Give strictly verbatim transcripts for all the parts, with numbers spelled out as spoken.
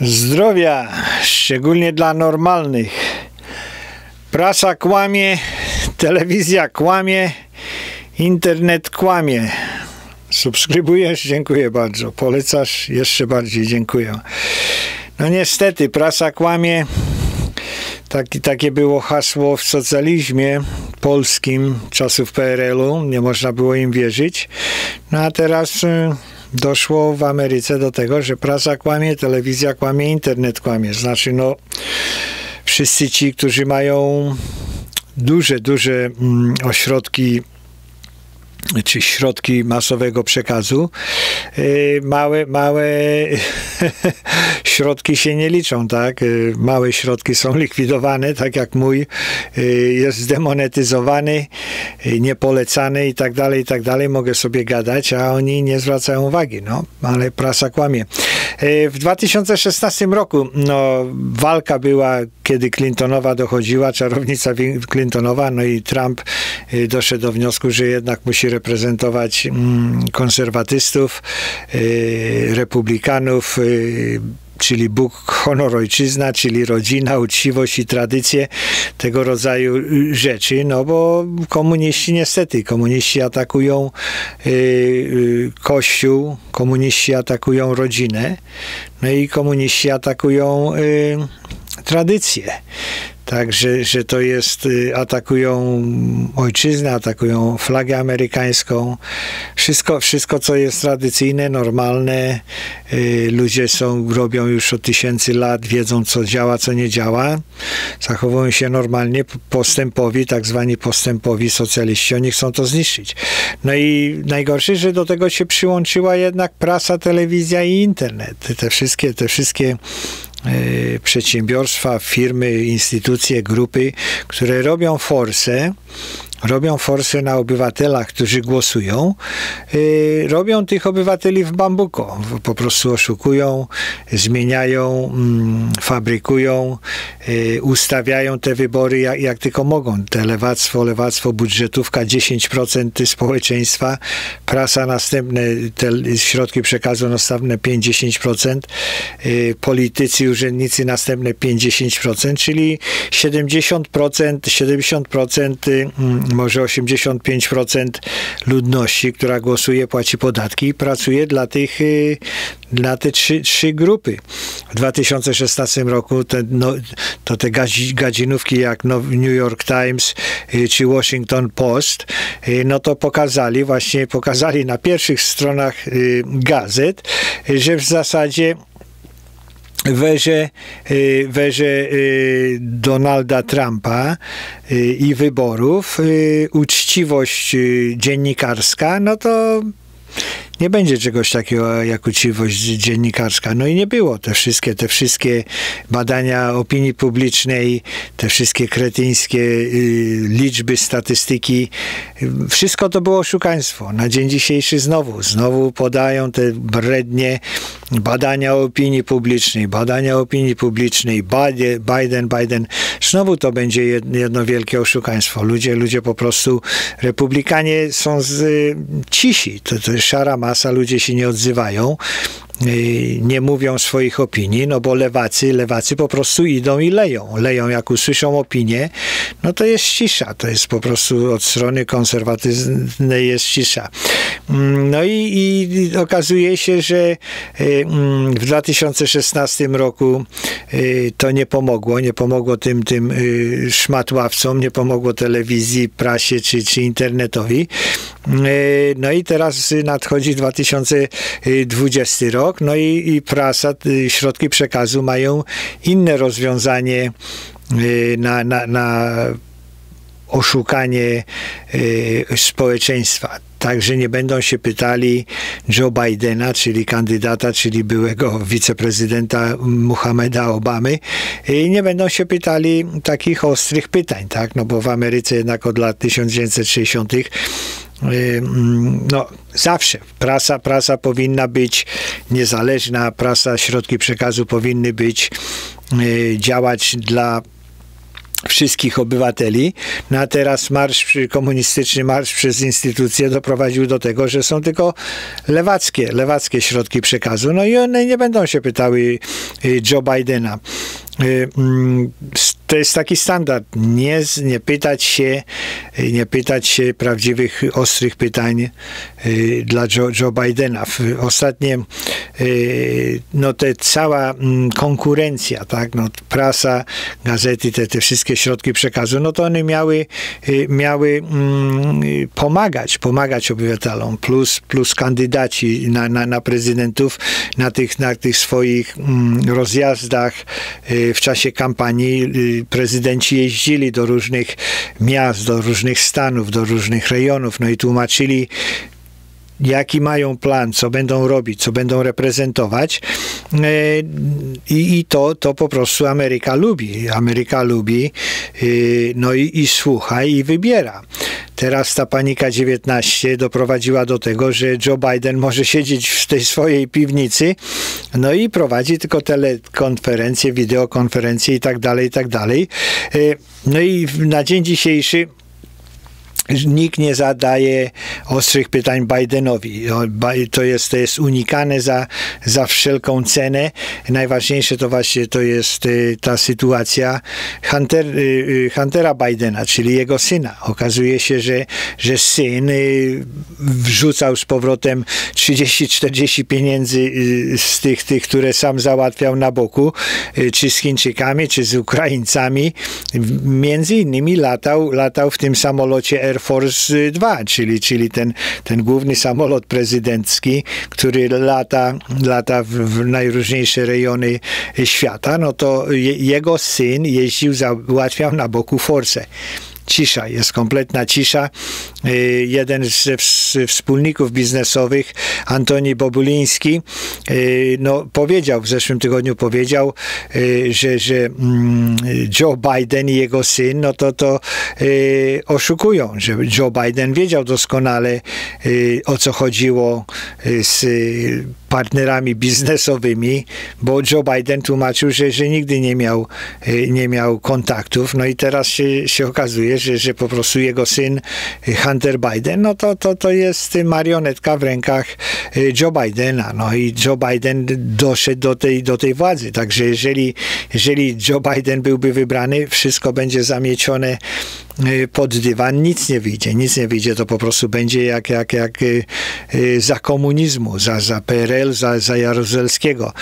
Zdrowia, szczególnie dla normalnych. Prasa kłamie, telewizja kłamie, internet kłamie. Subskrybujesz? Dziękuję bardzo. Polecasz? Jeszcze bardziej dziękuję. No niestety, prasa kłamie. Taki, takie było hasło w socjalizmie polskim czasów P R L u. Nie można było im wierzyć. No a teraz y, doszło w Ameryce do tego, że prasa kłamie, telewizja kłamie, internet kłamie. Znaczy, no, wszyscy ci, którzy mają duże, duże mm, ośrodki czy środki masowego przekazu, yy, małe, małe środki się nie liczą, tak? Yy, małe środki są likwidowane, tak jak mój yy, jest zdemonetyzowany, yy, niepolecany i tak dalej, i tak dalej. Mogę sobie gadać, a oni nie zwracają uwagi, no, ale prasa kłamie. Yy, w dwa tysiące szesnastym roku, no, walka była, kiedy Clintonowa dochodziła, czarownica Clintonowa, no i Trump yy, doszedł do wniosku, że jednak musi reprezentować mm, konserwatystów, yy, republikanów, yy, czyli Bóg, honor, ojczyzna, czyli rodzina, uczciwość i tradycje, tego rodzaju rzeczy, no bo komuniści niestety, komuniści atakują yy, yy, Kościół, komuniści atakują rodzinę, no i komuniści atakują yy, tradycje. Także, że to jest, atakują ojczyznę, atakują flagę amerykańską. Wszystko, wszystko co jest tradycyjne, normalne. Ludzie są, robią już od tysięcy lat, wiedzą co działa, co nie działa. Zachowują się normalnie, postępowi, tak zwani postępowi socjaliści. Oni chcą to zniszczyć. No i najgorsze, że do tego się przyłączyła jednak prasa, telewizja i internet. Te wszystkie, te wszystkie przedsiębiorstwa, firmy, instytucje, grupy, które robią forsę, robią forsę na obywatelach, którzy głosują, yy, robią tych obywateli w bambuko. Po prostu oszukują, zmieniają, mm, fabrykują, yy, ustawiają te wybory jak, jak tylko mogą. Te lewactwo, lewactwo, budżetówka, dziesięć procent społeczeństwa, prasa następne, te środki przekazu następne pięć do dziesięciu procent, yy, politycy, urzędnicy następne pięć do dziesięciu procent, czyli siedemdziesiąt procent, siedemdziesiąt procent yy, może osiemdziesiąt pięć procent ludności, która głosuje, płaci podatki i pracuje dla tych, dla te trzy, trzy grupy. W dwa tysiące szesnastym roku te, no, to te gadzinówki jak New York Times czy Washington Post, no to pokazali, właśnie pokazali na pierwszych stronach gazet, że w zasadzie w erze, w erze Donalda Trumpa i wyborów uczciwość dziennikarska, no to nie będzie czegoś takiego jak uczciwość dziennikarska. No i nie było. Te wszystkie, te wszystkie badania opinii publicznej, te wszystkie kretyńskie y, liczby, statystyki, y, wszystko to było oszukaństwo. Na dzień dzisiejszy znowu, znowu podają te brednie badania opinii publicznej, badania opinii publicznej, Biden, Biden. Znowu to będzie jedno wielkie oszukaństwo. Ludzie, ludzie po prostu, republikanie są z, y, cisi. To, to jest szara masa, ludzie się nie odzywają, nie mówią swoich opinii, no bo lewacy, lewacy po prostu idą i leją. Leją, jak usłyszą opinię, no to jest cisza. To jest po prostu od strony konserwatywnej jest cisza. No i, i okazuje się, że w dwa tysiące szesnastym roku to nie pomogło. Nie pomogło tym, tym szmatławcom, nie pomogło telewizji, prasie czy, czy internetowi. No i teraz nadchodzi dwa tysiące dwudziesty rok, no i, i prasa, środki przekazu mają inne rozwiązanie na, na, na oszukanie społeczeństwa. Także nie będą się pytali Joe Bidena, czyli kandydata, czyli byłego wiceprezydenta Muhammeda Obamy, i nie będą się pytali takich ostrych pytań, tak? No bo w Ameryce jednak od lat tysiąc dziewięćset sześćdziesiątych no zawsze prasa, prasa powinna być niezależna, prasa, środki przekazu powinny być, działać dla wszystkich obywateli, no a teraz marsz, komunistyczny marsz przez instytucje doprowadził do tego, że są tylko lewackie, lewackie środki przekazu, no i one nie będą się pytały Joe Bidena. To jest taki standard, nie, nie pytać się, nie pytać się prawdziwych, ostrych pytań dla Joe, Joe Bidena. Ostatnie, no te cała konkurencja, tak, no prasa, gazety, te, te wszystkie środki przekazu, no to one miały, miały pomagać, pomagać obywatelom, plus, plus kandydaci na, na, na prezydentów, na tych, na tych swoich rozjazdach w czasie kampanii prezydenci jeździli do różnych miast, do różnych stanów, do różnych rejonów, no i tłumaczyli, jaki mają plan, co będą robić, co będą reprezentować. I, i to, to po prostu Ameryka lubi. Ameryka lubi, no i, i słucha, i wybiera. Teraz ta panika dziewiętnaście doprowadziła do tego, że Joe Biden może siedzieć w tej swojej piwnicy, no i prowadzi tylko telekonferencje, wideokonferencje i tak dalej, i tak dalej. No i na dzień dzisiejszy nikt nie zadaje ostrych pytań Bidenowi. To jest, to jest unikane za, za wszelką cenę. Najważniejsze to właśnie to jest ta sytuacja Hunter, Huntera Bidena, czyli jego syna. Okazuje się, że, że syn wrzucał z powrotem trzydzieści czterdzieści pieniędzy z tych, tych, które sam załatwiał na boku, czy z Chińczykami, czy z Ukraińcami. Między innymi latał, latał w tym samolocie Air Force dwa, czyli, czyli ten, ten główny samolot prezydencki, który lata, lata w, w najróżniejsze rejony świata, no to je, jego syn jeździł, załatwiał na boku Force. Cisza, jest kompletna cisza. Jeden ze wspólników biznesowych, Antoni Bobuliński, no, powiedział, w zeszłym tygodniu powiedział, że, że Joe Biden i jego syn, no to to oszukują, że Joe Biden wiedział doskonale, o co chodziło z partnerami biznesowymi, bo Joe Biden tłumaczył, że, że nigdy nie miał, nie miał kontaktów, no i teraz się, się okazuje, że, że po prostu jego syn Hunter Biden, no to, to, to jest marionetka w rękach Joe Bidena, no i Joe Biden doszedł do tej, do tej władzy, także jeżeli, jeżeli Joe Biden byłby wybrany, wszystko będzie zamiecione pod dywan, nic nie wyjdzie, nic nie wyjdzie, to po prostu będzie jak, jak, jak za komunizmu, za, za P R L, za, za Jaruzelskiego.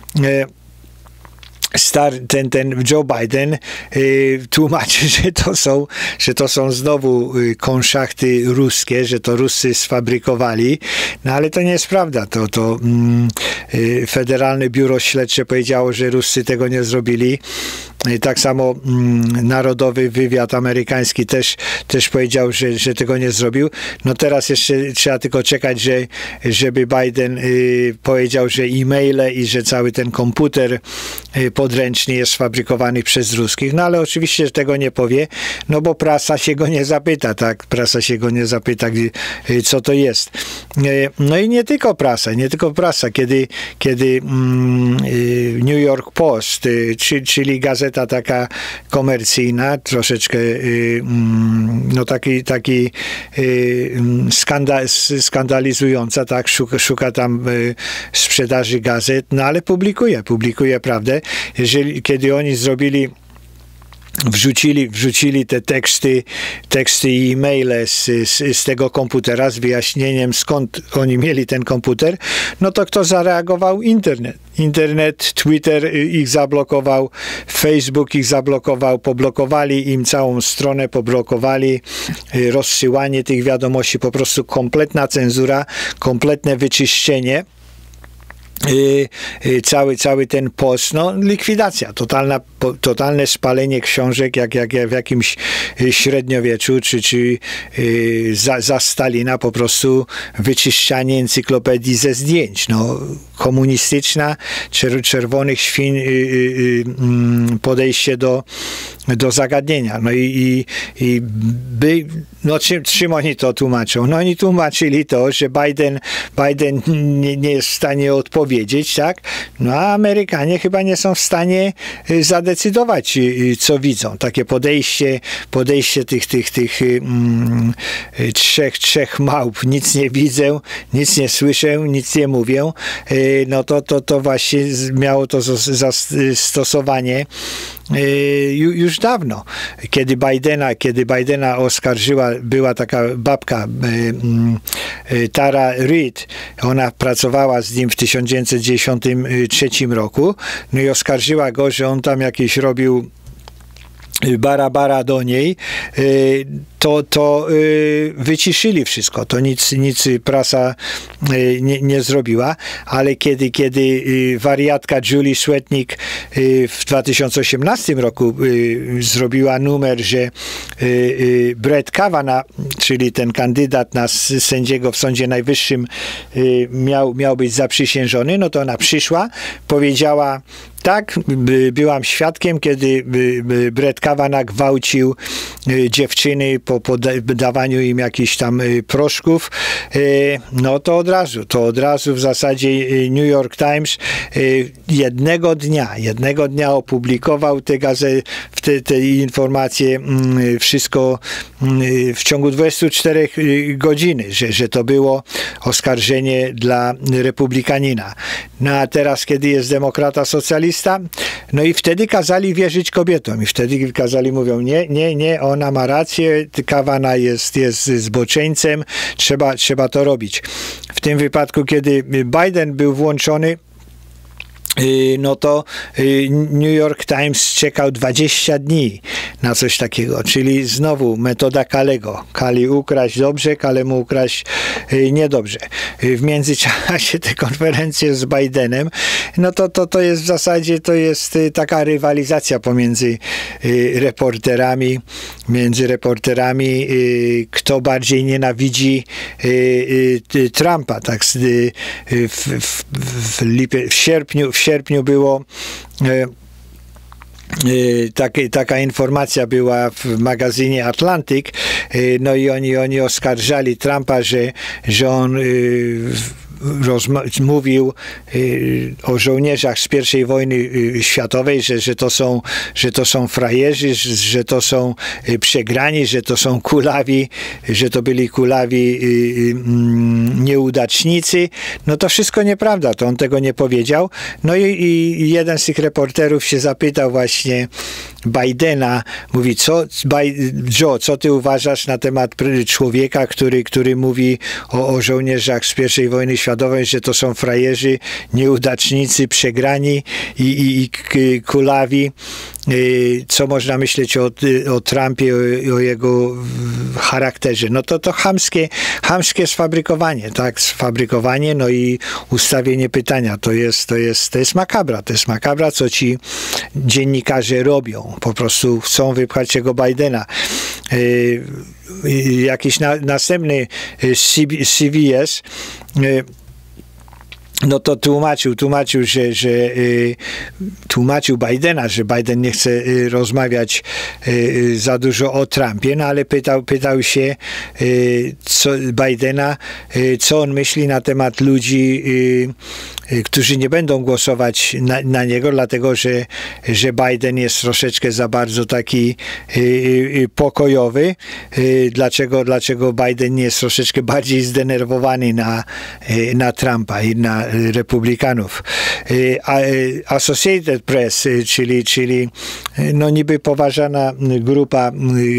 Star, ten, ten Joe Biden y, tłumaczy, że to są, że to są znowu y, konszachty ruskie, że to Ruscy sfabrykowali, no ale to nie jest prawda. To, to mm, y, Federalne Biuro Śledcze powiedziało, że Ruscy tego nie zrobili. I tak samo mm, Narodowy Wywiad Amerykański też, też powiedział, że, że tego nie zrobił. No teraz jeszcze trzeba tylko czekać, że, żeby Biden y, powiedział, że e-maile i że cały ten komputer y, podręczny jest sfabrykowany przez ruskich. No ale oczywiście tego nie powie, no bo prasa się go nie zapyta, tak? Prasa się go nie zapyta, y, co to jest. Y, no i nie tylko prasa, nie tylko prasa. Kiedy, kiedy mm, y, New York Post, y, czy, czyli gazeta taka komercyjna, troszeczkę no taki, taki skanda, skandalizująca, tak, szuka, szuka tam sprzedaży gazet, no ale publikuje, publikuje prawdę. Jeżeli, kiedy oni zrobili Wrzucili, wrzucili te teksty, teksty i e-maile z, z, z tego komputera z wyjaśnieniem, skąd oni mieli ten komputer, no to kto zareagował? Internet. Internet, Twitter ich zablokował, Facebook ich zablokował, poblokowali im całą stronę, poblokowali rozsyłanie tych wiadomości, po prostu kompletna cenzura, kompletne wyczyszczenie. Yy, yy, cały, cały ten post, no likwidacja, totalna, po, totalne spalenie książek jak, jak, jak w jakimś średniowieczu, czy, czy yy, za, za Stalina po prostu wyczyszczanie encyklopedii ze zdjęć. No, komunistyczna, czer, czerwonych świn yy, yy, yy, podejście do, do zagadnienia. No i, i, i by, no czym, czym oni to tłumaczą? No oni tłumaczyli to, że Biden, Biden nie, nie jest w stanie odpowiedzieć powiedzieć, tak? No a Amerykanie chyba nie są w stanie zadecydować, co widzą. Takie podejście, podejście tych, tych, tych mm, trzech, trzech małp. Nic nie widzę, nic nie słyszę, nic nie mówię. No to, to, to właśnie miało to zastosowanie już dawno. Kiedy Bidena, kiedy Bidena oskarżyła, była taka babka Tara Reid, ona pracowała z nim w tysiąc dziewięćset dziewięćdziesiątym trzecim roku, no i oskarżyła go, że on tam jakieś robił bara bara do niej, to, to wyciszyli wszystko. To nic, nic prasa nie, nie zrobiła, ale kiedy, kiedy wariatka Julie Swetnick w dwa tysiące osiemnastym roku zrobiła numer, że Brett Kavanaugh, czyli ten kandydat na sędziego w Sądzie Najwyższym miał, miał być zaprzysiężony, no to ona przyszła, powiedziała: tak, byłam świadkiem, kiedy Brett Kavanaugh gwałcił dziewczyny po podawaniu im jakichś tam proszków. No to od razu, to od razu w zasadzie New York Times jednego dnia, jednego dnia opublikował te gazety, te, te informacje, wszystko w ciągu dwudziestu czterech godzin, że, że to było oskarżenie dla republikanina. No a teraz, kiedy jest demokrata socjalista, no i wtedy kazali wierzyć kobietom i wtedy kazali, mówią: nie, nie, nie, ona ma rację, Kavanaugh jest, jest zboczeńcem, trzeba, trzeba to robić. W tym wypadku, kiedy Biden był włączony, no to New York Times czekał dwadzieścia dni na coś takiego, czyli znowu metoda Kalego. Kali ukraść dobrze, Kalemu ukraść niedobrze. W międzyczasie te konferencje z Bidenem, no to, to, to jest w zasadzie to jest taka rywalizacja pomiędzy reporterami, między reporterami, kto bardziej nienawidzi Trumpa. Tak w, w, w, lipie, w sierpniu w sierpniu było e, e, takie, taka informacja była w magazynie Atlantic, e, no i oni, oni oskarżali Trumpa, że, że on e, mówił y, o żołnierzach z pierwszej wojny y, światowej, że, że, to są, że to są frajerzy, że, że to są y, przegrani, że to są kulawi, że to byli kulawi y, y, nieudacznicy. No to wszystko nieprawda, to on tego nie powiedział. No i, i jeden z tych reporterów się zapytał właśnie Bidena, mówi: co, Joe, co ty uważasz na temat człowieka, który, który mówi o, o żołnierzach z pierwszej wojny światowej, że to są frajerzy, nieudacznicy, przegrani i, i, i kulawi. Co można myśleć o, o Trumpie, o, o jego charakterze? No to to chamskie, chamskie sfabrykowanie, tak? Sfabrykowanie, no i ustawienie pytania. To jest, to jest, to jest makabra. To jest makabra, co ci dziennikarze robią. Po prostu chcą wypchać tego Bidena. Yy, jakiś na, następny C B S yy, no to tłumaczył, tłumaczył, że, że y, tłumaczył Bidena, że Biden nie chce y, rozmawiać y, za dużo o Trumpie, no ale pytał, pytał się y, co, Bidena, y, co on myśli na temat ludzi, y, y, którzy nie będą głosować na, na niego, dlatego że, że Biden jest troszeczkę za bardzo taki y, y, pokojowy. Y, dlaczego, dlaczego Biden nie jest troszeczkę bardziej zdenerwowany na, y, na Trumpa i na republikanów. Associated Press, czyli, czyli no niby poważana grupa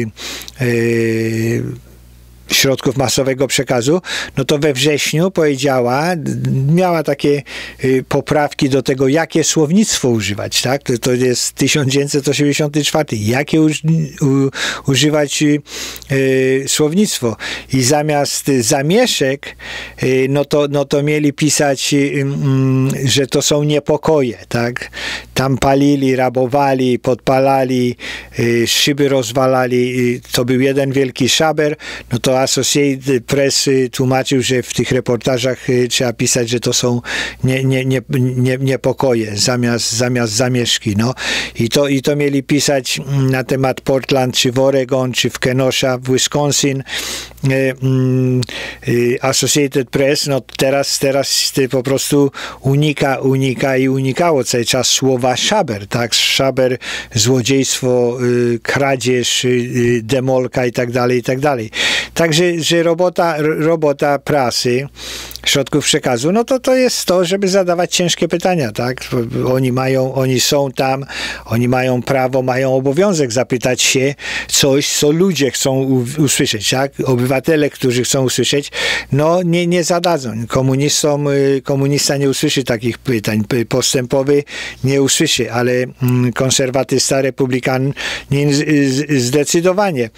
środków masowego przekazu, no to we wrześniu powiedziała, miała takie y, poprawki do tego, jakie słownictwo używać, tak? To, to jest tysiąc dziewięćset osiemdziesiąty czwarty. Jakie uż, u, używać y, słownictwo. I zamiast zamieszek, y, no, to, no to mieli pisać, y, y, że to są niepokoje, tak? Tam palili, rabowali, podpalali, y, szyby rozwalali. Y, to był jeden wielki szaber. No to Associated Press tłumaczył, że w tych reportażach trzeba pisać, że to są nie, nie, nie, nie, niepokoje zamiast, zamiast zamieszki. No. I, to, I to mieli pisać na temat Portland, czy w Oregon, czy w Kenosha, w Wisconsin. Associated Press, no teraz, teraz po prostu unika, unika i unikało cały czas słowa szaber, tak? Szaber, złodziejstwo, kradzież, demolka i tak dalej, i tak dalej. Także, że robota, robota prasy, środków przekazu, no to to jest to, żeby zadawać ciężkie pytania, tak? Oni mają, oni są tam, oni mają prawo, mają obowiązek zapytać się coś, co ludzie chcą usłyszeć, tak? Obywatele, którzy chcą usłyszeć, no nie, nie zadadzą. Komunistom, komunista nie usłyszy takich pytań, postępowy nie usłyszy, ale konserwatysta, republikan zdecydowanie.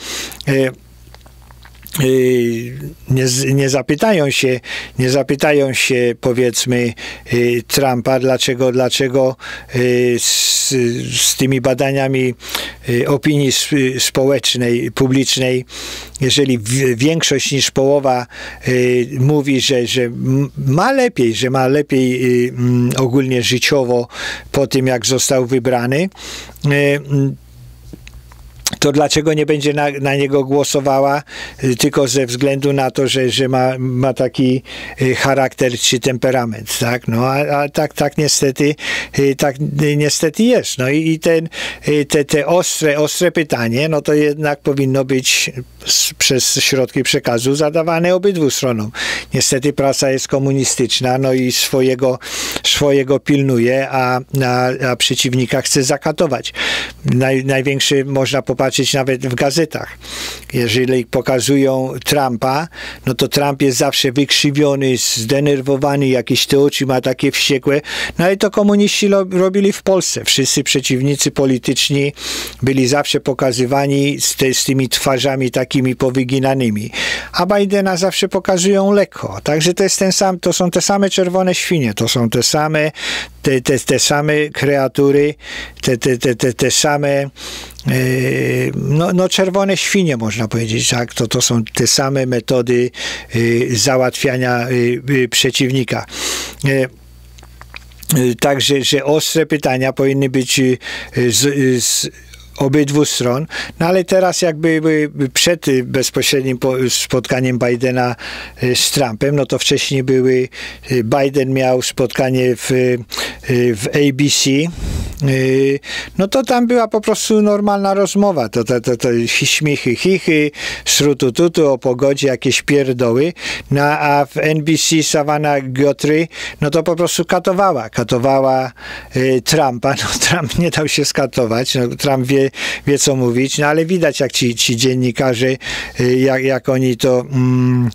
Nie, nie zapytają się, nie zapytają się powiedzmy Trumpa, dlaczego, dlaczego z, z tymi badaniami opinii społecznej, publicznej, jeżeli większość niż połowa mówi, że, że ma lepiej, że ma lepiej ogólnie życiowo po tym, jak został wybrany, to dlaczego nie będzie na, na niego głosowała tylko ze względu na to, że, że ma, ma taki charakter czy temperament, tak? No a, a tak, tak niestety tak niestety jest. No i, i ten, te, te ostre, ostre pytanie, no to jednak powinno być z, przez środki przekazu zadawane obydwu stronom. Niestety prasa jest komunistyczna, no i swojego, swojego pilnuje, a, a, a przeciwnika chce zakatować. Naj, największy można popatrzeć nawet w gazetach. Jeżeli pokazują Trumpa, no to Trump jest zawsze wykrzywiony, zdenerwowany, jakieś te oczy ma takie wściekłe. No i to komuniści robili w Polsce. Wszyscy przeciwnicy polityczni byli zawsze pokazywani z, te, z tymi twarzami takimi powyginanymi. A Bidena zawsze pokazują lekko. Także to jest ten sam, to są te same czerwone świnie, to są te same te, te, te same kreatury, te, te, te, te, te same No, no czerwone świnie, można powiedzieć, tak? To, to są te same metody y, załatwiania y, y, przeciwnika. Y, Także, że ostre pytania powinny być y, z, z obydwu stron, no ale teraz jakby przed bezpośrednim spotkaniem Bidena z Trumpem, no to wcześniej były, Biden miał spotkanie w, w A B C, no to tam była po prostu normalna rozmowa, to, to, to, to śmichy, chichy, srutututu, o pogodzie, jakieś pierdoły, no a w N B C Savannah Guthrie, no to po prostu katowała, katowała y, Trumpa, no Trump nie dał się skatować, no Trump wie, wie co mówić, no ale widać jak ci, ci dziennikarze, y, jak, jak oni to mm,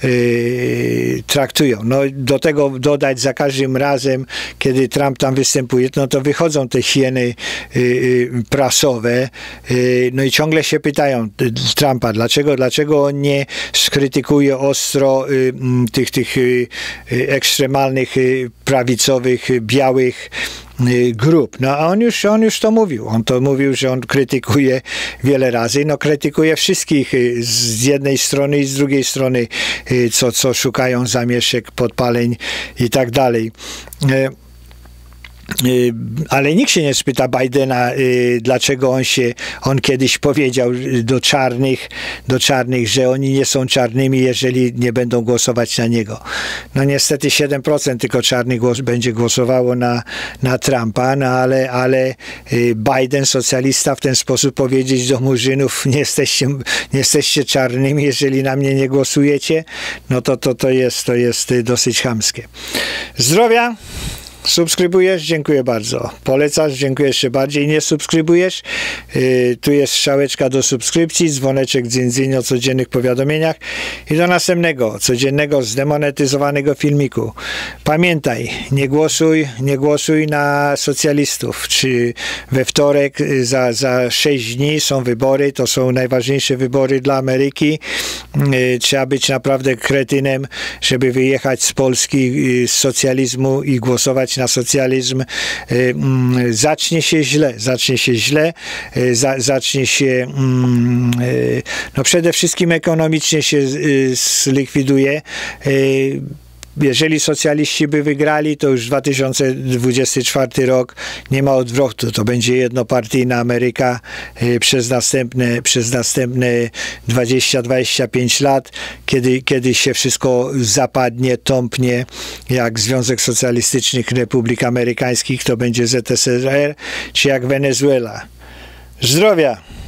y, traktują. No do tego dodać za każdym razem, kiedy Trump tam występuje, no to wychodzą te hieny y, y, prasowe, y, no i ciągle się pytają Trumpa, dlaczego, dlaczego on nie skrytykuje ostro y, tych, tych y, y, ekstremalnych, y, prawicowych, y, białych grup. No a on już, on już to mówił. On to mówił, że on krytykuje wiele razy. No krytykuje wszystkich z jednej strony i z drugiej strony, co, co szukają zamieszek, podpaleń i tak dalej. Ale nikt się nie spyta Bidena, dlaczego on się, on kiedyś powiedział do czarnych, do czarnych, że oni nie są czarnymi, jeżeli nie będą głosować na niego. No niestety siedem procent tylko czarnych głos, będzie głosowało na, na Trumpa, no ale, ale Biden, socjalista, w ten sposób powiedzieć do murzynów, nie jesteście, nie jesteście czarnymi, jeżeli na mnie nie głosujecie, no to, to, to, jest, to jest dosyć chamskie. Zdrowia! Subskrybujesz? Dziękuję bardzo. Polecasz? Dziękuję jeszcze bardziej. Nie subskrybujesz? Yy, tu jest strzałeczka do subskrypcji, dzwoneczek dzyń, dzyń o codziennych powiadomieniach i do następnego, codziennego, zdemonetyzowanego filmiku. Pamiętaj, nie głosuj, nie głosuj na socjalistów. Czy we wtorek za, za sześć dni są wybory, to są najważniejsze wybory dla Ameryki. Yy, trzeba być naprawdę kretynem, żeby wyjechać z Polski, yy, z socjalizmu i głosować na socjalizm. Zacznie się źle, zacznie się źle, zacznie się no przede wszystkim ekonomicznie się zlikwiduje. jeżeli socjaliści by wygrali, to już dwa tysiące dwudziesty czwarty rok nie ma odwrotu. To będzie jednopartyjna Ameryka y, przez następne, przez następne dwadzieścia do dwudziestu pięciu lat, kiedy, kiedy się wszystko zapadnie, tąpnie, jak Związek Socjalistycznych Republik Amerykańskich, to będzie Z S R R, czy jak Wenezuela. Zdrowia!